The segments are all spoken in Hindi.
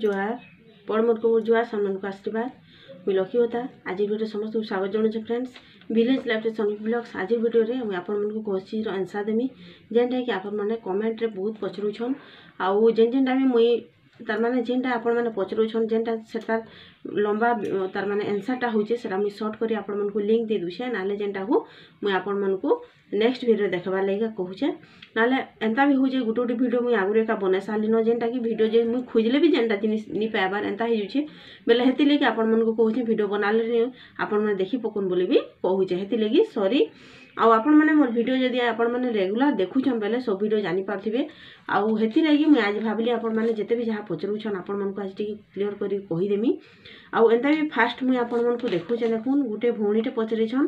जोहार बड़ मूर्ख जुआर सामने को आशीर्वाद मुझे लकी होता आज वीडियो समस्त स्वागत जनाऊँ friends village life Sunny vlogs आज वीडियो रे मुझे आपको क्वेश्चन आंसर देमी जेनटा कि आपण मैंने कमेंट रे बहुत पचरुछन आउ जेनटा भी मुई तार माने जेनटा आपण मैंने पचरुछन जेनटा सेटार लंबा तार माने आंसरटा होचे सेटा मुई शॉर्ट करी आपण मन को लिंक दे दुछे नाले जेनटा को मुई आपण मन को नेक्स्ट वीडियो देखबार लगे कहूचे नाले एंता भी होचे गोटे गोटे वीडियो मुई आगुरे का बने सालिनो जेनटा कि वीडियो जे मुई खोजले भी जेनटा जिनिस नी पाइबार एंता हो जाउछे बेले हेति लेके आपण मन को कहूचे वीडियो बनाले आपण मन देखि पकोन बोली भी कहूचे हेति लेगी सॉरी आउ आपण माने मोर वीडियो जदी आपण माने रेगुलर देखुछन बेले सब वीडियो जानि पारथिबे आउ हेति लागि मुई आज भाबली आपण माने जते भी जहा पचरुछन आपण मन को आज टी क्लियर करी कहि देमी आउ एंता भी फास्ट मुई आपण मन को देखुचे देखुन गुटे भौणीटे पचरेछन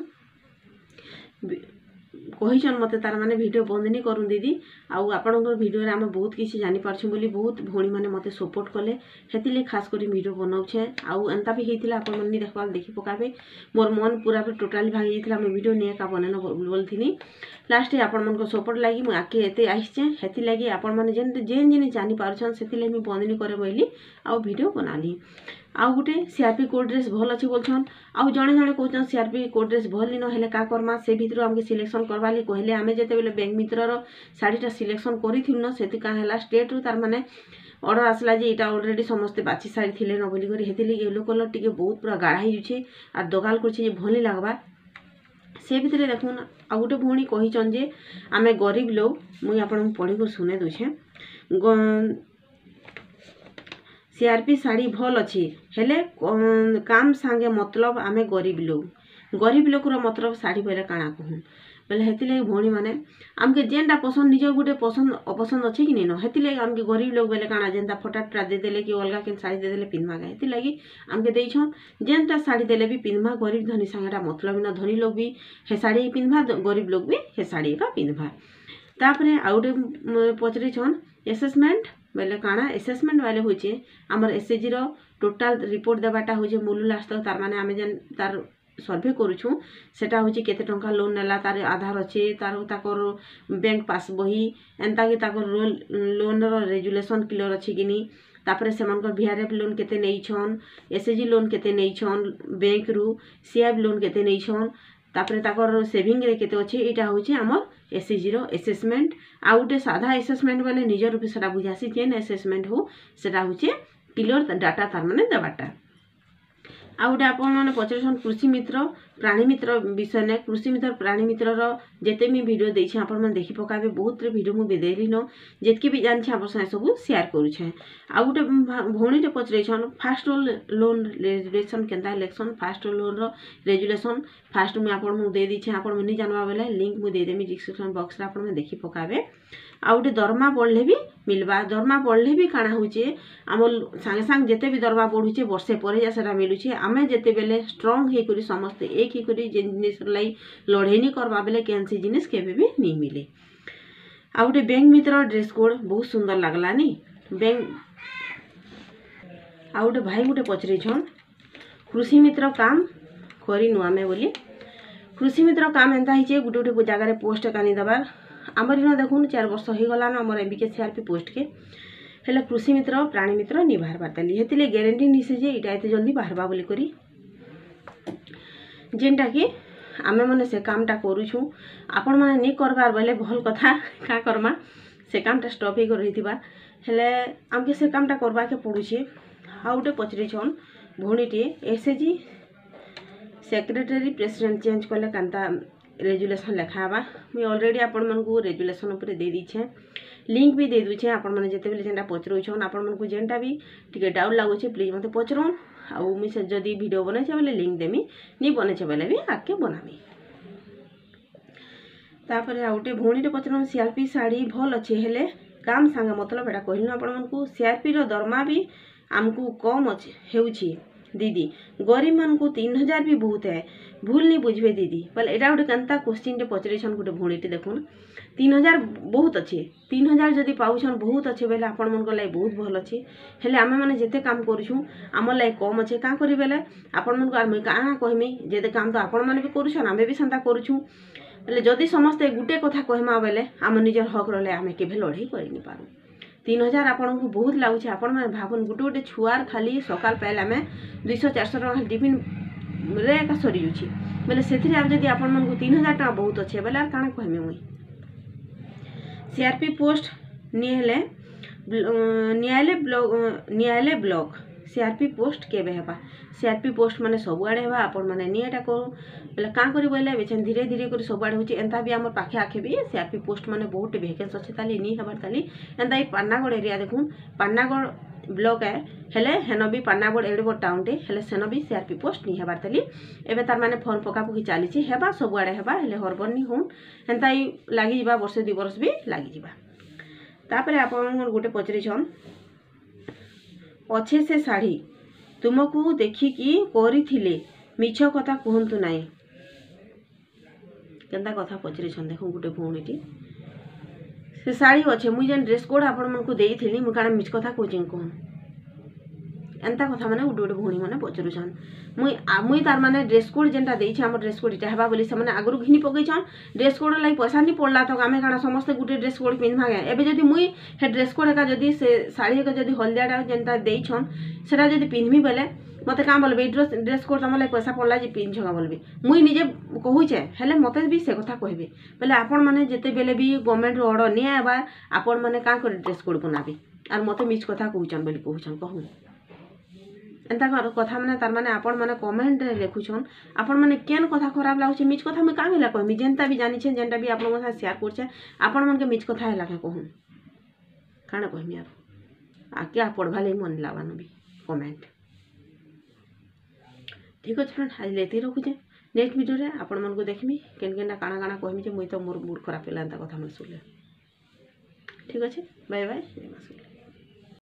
कहीचन मत तार माने वीडियो बंद नहीं करूँ दीदी आउ आपणकर वीडियो रे आम बहुत किसी जानी पारछु बोली बहुत भौणी माने मते सपोर्ट कले हेतिले खास करी वीडियो बनाउछे आउ एंता भी हेतिला आपण मन देखबार देखि पकाबे मोर मन पूरा टोटली भांगी जेतिला मैं वीडियो ने का बनेन बोलथिनी लास्ट आपण मन को सपोर्ट लागि मु आके एते आइछे हेति लागि आपण माने जेन जेन जानी पारछन सेतिले मैं बंद नहीं करे बोली आउ वीडियो बनाली आउ गुटे सीआरपी कोड ड्रेस भल अच्छे बोलछन आउ जणे जणे कहछन सीआरपी कोड ड्रेस भल नी न हेले का करमा से भितर हमके सिलेक्शन करवाली कहले आमे जेते बेले बैंक मित्र रो साड़ीटा सिलेक्शन करिथिन न सेति का हला स्टेट रो तार माने ऑर्डर आसला जे इटा ऑलरेडी समस्त बाची साड़ी थिले न बोली करी हेतिले येलो कलर टिके बहुत पूरा गाढ़ा ही जुछे आ दगाल करछे जे भली लागबा से भितर देखुन आ गुटे भौणी कहिचन जे आमे गरीब लोग मुई आपन पढी को सुने दोछे सीआरपी साड़ी भल अच्छी हेले काम सांगे मतलब आमे गरीब लोग रो मतलब साड़ी पहले काना कहूँ बोले हेति लगे भौणी माने आमके जेनटा पसंद निज गुटे पसंद अपसंद अच्छे कि नहीं न हेति लगे आमके गरीब लोग बोले काना जेनटा फटाटा दे देले कि अलगा केन साड़ी दे देले पिन्मा गए हेति लगे आमके देइछन जेनटा साड़ी देले भी पिन्मा गरीब धनी सांगेटा मतलब न धनी लोग भी हे साड़ी पिन्मा गरीब लोग भी हे साड़ी का पिन्मा तापरे आउटे पचरी छन असेसमेंट बेले काना असेसमेंट वाले होचे हमर एसएसजी रो टोटल रिपोर्ट देबाटा होचे मूल लास्ट तक तार माने आमे जेन तार सर्वे करूछु सेटा होचे केते टंका लोन नेला तार आधार अच्छे तार ताकर बैंक पास बही एंता कि ताकर लोन रो रेजुलेशन क्लियर अच्छे कि नी तापरे सेमानकर वीआरएफ लोन केते नेइ छन एसएसजी लोन केते नेइ छन बैंक रु सीआईएफ लोन केते नेइ छन तापरे ताकर सेविंग रे केते अछि एटा होचे हमर एसएसजी रो असेसमेंट आ उटे साधा असेसमेंट वाले निजर रूप सेटा बुझासी जेन असेसमेंट हो सेटा होचे क्लियर डाटा तार माने देबाटा आ उटे आपण माने पचरसन कृषि मित्र प्राणी मित्र विषय ने कृषि मित्र प्राणी मित्र रो जेते मी वीडियो देइ छै आपण माने देखि पकाबे बहुत रे वीडियो मु बेदेली न जेतके भी जान छै आपण से सब शेयर करू छै आ उटे भौणी टे पचरै छन फास्ट लोन रेजुलेशन केनता इलेक्शन फास्ट लोन रो रेजुलेशन फास्ट में आपण मु दे दी छै आपण मनी जानवा बेले लिंक मु दे देमी डिस्क्रिप्शन बॉक्स रे आपण में देखि पकाबे आ उटे दरमा पढ़ले भी मिलबा दरमा पढ़ले भी काना होचे हमर संगे संग जेते भी दरमा पढ़ुचे वर्षे परे जा सेटा मिलुचे आमे जेते बेले स्ट्रांग हे करी समस्त एक ही करी जिनिस लाई लड़ेनी करबा बेले कैंसी जिनिस केबे भी नहीं मिले आ उटे बैंक मित्र ड्रेस कोड बहुत सुंदर लागला नी बैंक आ उटे भाई गुटे पचरे छन कृषि मित्र काम करिनु आमे बोली कृषि मित्र काम एंता हिचे गुटे गुटे जगह रे पोस्ट कानी दबार आमर इन देखुन 4 वर्ष हो गला ना हमर एमबीके सीआरपी पोस्ट के हेले कृषि मित्र प्राणी मित्र नि बाहर बारतली हेतिले गारंटी निसे जे इटा एते जल्दी बाहरबा बोली करी जेनटा कि आमे माने से कामटा करूछु आपण माने नि करबार बोले भल कथा का करमा से कामटा स्टॉप हे कर रहितिबा हेले आमके से कामटा करबा के पडुछे हाउटे पचरी छन भौणीटी एसएजी सेक्रेटरी प्रेसिडेंट चेंज करले कांता रेजुलेशन लिखाबा मुई ऑलरेडी आपण मन को रेजुलेशन ऊपर दे दी छे लिंक भी दे दु छे आपण माने जेते बेले जेंटा पचरो छन आपण मन को जेंटा भी टिके डाउट लागो छे प्लीज मते पचरोन आ मुई से जदी वीडियो बने छे बेले लिंक देमी नी बने छे बेले भी आके बनामी तापरे आउटे भौणी रे पचरोन सीआरपी साड़ी भल अच्छे हेले काम सांगा मतलब एटा कहिन आपण मन को सीआरपी रो दरमा भी हमको कम अच्छे हेउची दीदी गरीब मान को 3000 भी बहुत है भूल नहीं बुझे दीदी बोले एटा गोटे केनता क्वेश्चन टे पचरे छन गोटे भौणीटे देखुन 3000 बहुत अच्छे 3000 जदि पाउछन बहुत अच्छे बेले आपण मन को लाई बहुत भल अच्छे हेले आमे माने जेते काम करूछु हमर लाई कम अच्छे का करी बेले आपण मन को आर काना कहमी जेते काम तो आपण माने भी करूछन आमे भी संता करूछु बेले जदि समस्त गुटे कथा कहमा बेले हम निजर हक रहले आमे केबे लड़ाई करि नि पारू 3000 आपको बहुत लगुच आपण मैंने भावन गोटे गोटे छुआर खाली सकाल पाइले आम 200-400 टका टिफिन रे एका सरी जाऊँगी बोले से जब आपण मन 3000 टका बहुत अच्छे बोले आर काଣା कहमी मुई सीआरपी पोस्ट नियाले ब्लॉक सीआरपी पोस्ट केबे हेबा सीआरपी पोस्ट माने सबुआड़े हेबा आपण माने निएटा को बोले काँ करी बोले बेचन धीरे धीरे कर सबुआड़े होची एंता भी हमर पाखे आखे भी सीआरपी पोस्ट माने बहुत वैकेंस अच्छे ताली नी हेबार ताली एंता ई पान्नागढ़ एरिया देखून पान्नागढ़ ब्लॉक है हेले हेन भी पान्नागढ़ एडे बड़ टाउन टे हेले सेन भी सीआरपी पोस्ट नी हेबार ताली एबे तार माने फॉर्म पकापुकी चलीची हेबा सबुआड़े हेबा हेले हरबर नी होन एंता ई लागी जिबा वर्षे 2 वर्ष भी लागी जिबा तापरे आपण गोटे पचरी छन अच्छे से शाढ़ी तुमको देखिकी करिथिले मिछ कथा कहतु नाई केनता कथा पचरी छन देखो गोटे भौणीटी से शाढ़ी अच्छे मुई जेन ड्रेस कोड आपण मन को देइथिली मु काना मिछ कथा कहूँ कहूँ एंता कथा माने गोटे गोटे भौणी माने पचरुछन मुई तार माने ड्रेस कोड जेनटा देइछि हमर ड्रेस कोड इटा हेबा बोली से माने आगरु घिनी पकैछन ड्रेस कोड लाइक पैसा नी पड़ला तो आमे काना समस्त गोटे ड्रेस कोड पिन्धमा गए एबे जदी मुई हे ड्रेस कोड का जदी से साड़ी का जदी हल्दियाटा जेनटा देइछन सेटा जदी पिन्धमी बेले मते काम बोलबे ड्रेस कोड तमले पैसा पड़ला जे पिन्ध छगा बोलबे मुई निजे कहूचे हेले मते भी से कथा कहबे बोले आपण माने जते बेले भी गवर्नमेंट रो ऑर्डर नि आबा आपण माने का कर ड्रेस कोड बनाबे आर मते मिछ कथा कहूचन बोली कहूचन कहू एंता कथा माने तार माने आपण माने कमेंट रे लिखुछन आपण माने केन कथा खराब लागुचे मिछ कथा मैं का भेला कहमी जेनता भी जानि छे जेनता भी आपण साथ शेयर करछे आपण मन के मिछ कथा हैला के कहू काना कहमी यार आके आ पढ़वा ले मन लावानो भी कमेंट ठीक अछि फ्रेंड आज लेती रखुचे नेक्स्ट वीडियो रे आपण मन को देखमी केन केनटा काना काना कहमी जे मुई तो मोर मूड खराब हैला एंता कथा मन सुनले ठीक अछि बाय बाय।